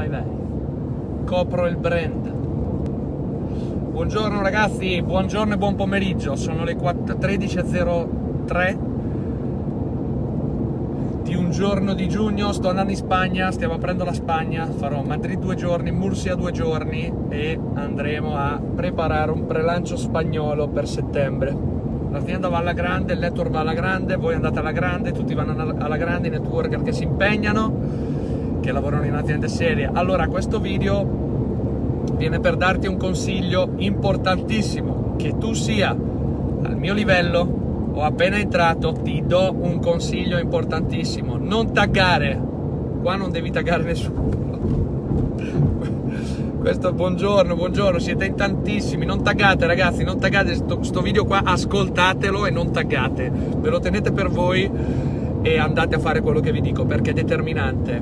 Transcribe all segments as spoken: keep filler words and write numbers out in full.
vai vai, copro il brand. Buongiorno ragazzi, buongiorno e buon pomeriggio, sono le tredici e zero tre di un giorno di giugno, sto andando in Spagna, stiamo aprendo la Spagna, farò Madrid due giorni, Murcia due giorni e andremo a preparare un prelancio spagnolo per settembre. L'azienda va alla grande, il network va alla grande, voi andate alla grande, tutti vanno alla grande, i networker che si impegnano, che lavorano in aziende serie. Allora, questo video viene per darti un consiglio importantissimo, che tu sia al mio livello o appena entrato, ti do un consiglio importantissimo: non taggare. Qua non devi taggare nessuno. Questo buongiorno, buongiorno, siete in tantissimi, non taggate ragazzi, non taggate sto, sto video qua, ascoltatelo e non taggate, ve lo tenete per voi e andate a fare quello che vi dico, perché è determinante.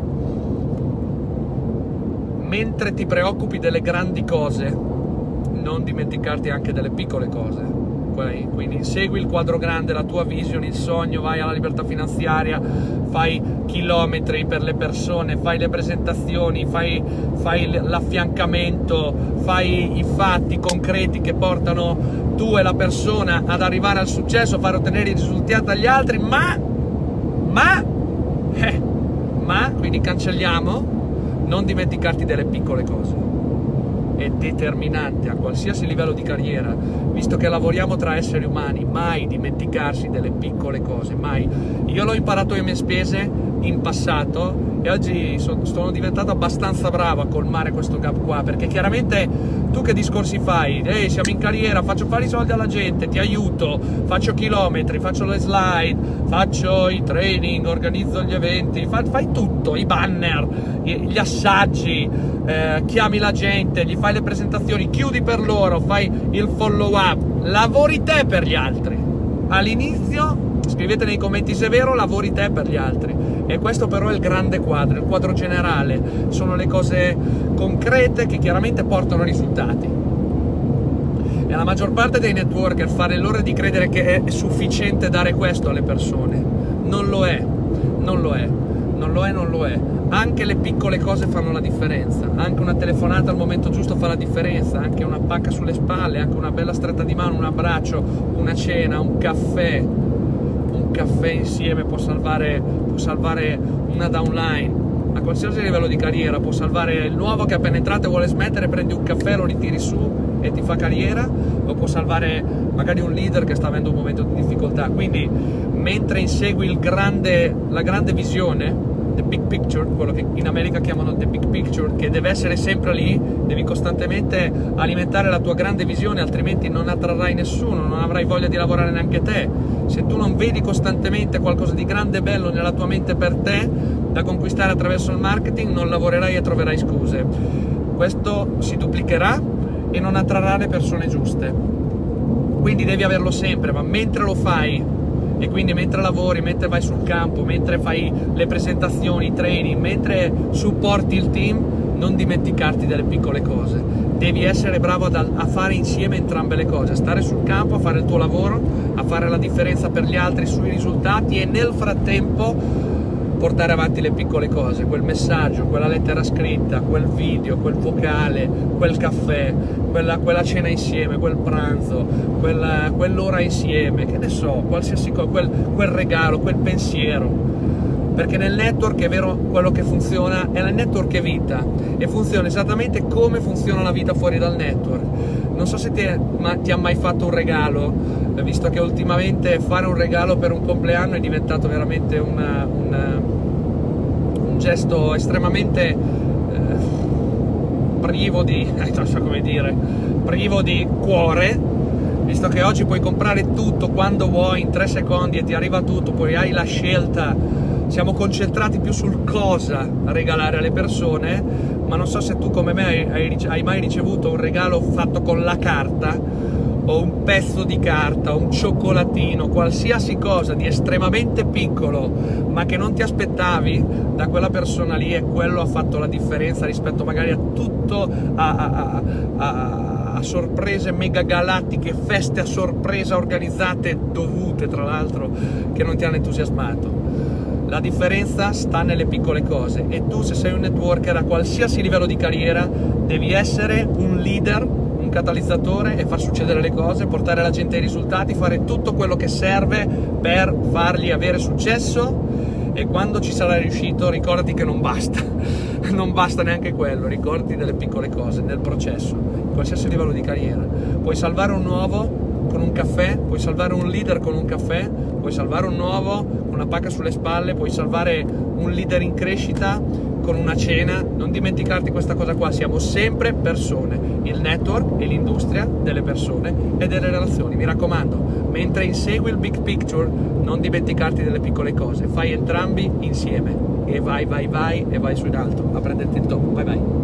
Mentre ti preoccupi delle grandi cose, non dimenticarti anche delle piccole cose. Quindi segui il quadro grande, la tua vision, il sogno, vai alla libertà finanziaria, fai chilometri per le persone, fai le presentazioni, fai, fai l'affiancamento, fai i fatti concreti che portano tu e la persona ad arrivare al successo, a far ottenere i risultati agli altri, ma, ma, eh, ma, quindi cancelliamo, non dimenticarti delle piccole cose. È determinante a qualsiasi livello di carriera, visto che lavoriamo tra esseri umani, mai dimenticarsi delle piccole cose, mai. Io l'ho imparato a mie spese in passato e oggi so, sono diventato abbastanza bravo a colmare questo gap qua, perché chiaramente tu che discorsi fai? Ehi, siamo in carriera, faccio fare i soldi alla gente, ti aiuto, faccio chilometri, faccio le slide, faccio i training, organizzo gli eventi, fai, fai tutto, i banner, gli assaggi, eh, chiami la gente, gli fai le presentazioni, chiudi per loro, fai il follow up, lavori te per gli altri. All'inizio scrivete nei commenti se è vero, lavori te per gli altri. E questo però è il grande quadro, il quadro generale, sono le cose concrete che chiaramente portano risultati. E la maggior parte dei networker fa l'errore di credere che è sufficiente dare questo alle persone. Non lo è, non lo è, non lo è, non lo è. Anche le piccole cose fanno la differenza, anche una telefonata al momento giusto fa la differenza, anche una pacca sulle spalle, anche una bella stretta di mano, un abbraccio, una cena, un caffè, un caffè insieme può salvare, può salvare una downline, a qualsiasi livello di carriera, può salvare il nuovo che appena entrato e vuole smettere, prendi un caffè, lo ritiri su e ti fa carriera, o può salvare magari un leader che sta avendo un momento di difficoltà. Quindi mentre insegui il grande, la grande visione, the big picture, quello che in America chiamano the big picture, che deve essere sempre lì, devi costantemente alimentare la tua grande visione, altrimenti non attrarrai nessuno, non avrai voglia di lavorare neanche te. Se tu non vedi costantemente qualcosa di grande e bello nella tua mente per te, da conquistare attraverso il marketing, non lavorerai e troverai scuse. Questo si duplicherà e non attrarrà le persone giuste. Quindi devi averlo sempre, ma mentre lo fai, e quindi mentre lavori, mentre vai sul campo, mentre fai le presentazioni, i training, mentre supporti il team, non dimenticarti delle piccole cose. Devi essere bravo ad, a fare insieme entrambe le cose, stare sul campo, a fare il tuo lavoro, a fare la differenza per gli altri sui risultati e nel frattempo portare avanti le piccole cose, quel messaggio, quella lettera scritta, quel video, quel vocale, quel caffè, quella, quella cena insieme, quel pranzo, quella, quell'ora insieme, che ne so, qualsiasi cosa, quel, quel regalo, quel pensiero. Perché nel network è vero, quello che funziona è il network è vita e funziona esattamente come funziona la vita fuori dal network. Non so se ti, è, ma, ti ha mai fatto un regalo, visto che ultimamente fare un regalo per un compleanno è diventato veramente una, una, un gesto estremamente eh, privo di, non so come dire, privo di cuore, visto che oggi puoi comprare tutto quando vuoi in tre secondi e ti arriva tutto, poi hai la scelta. Siamo concentrati più sul cosa regalare alle persone, ma non so se tu come me hai, hai, hai mai ricevuto un regalo fatto con la carta, o un pezzo di carta, un cioccolatino, qualsiasi cosa di estremamente piccolo, ma che non ti aspettavi da quella persona lì, e quello ha fatto la differenza rispetto magari a tutto, a, a, a, a sorprese mega galattiche, feste a sorpresa organizzate, dovute tra l'altro, che non ti hanno entusiasmato. La differenza sta nelle piccole cose, e tu, se sei un networker a qualsiasi livello di carriera, devi essere un leader, un catalizzatore e far succedere le cose, portare la gente ai risultati, fare tutto quello che serve per fargli avere successo. E quando ci sarai riuscito, ricordati che non basta, non basta neanche quello, ricordati delle piccole cose nel processo, in qualsiasi livello di carriera. Puoi salvare un nuovo con un caffè, puoi salvare un leader con un caffè, puoi salvare un nuovo con una pacca sulle spalle, puoi salvare un leader in crescita con una cena. Non dimenticarti questa cosa qua, siamo sempre persone, il network è l'industria delle persone e delle relazioni. Mi raccomando, mentre insegui il big picture, non dimenticarti delle piccole cose, fai entrambi insieme e vai vai vai e vai su in alto a prenderti il top. Bye bye.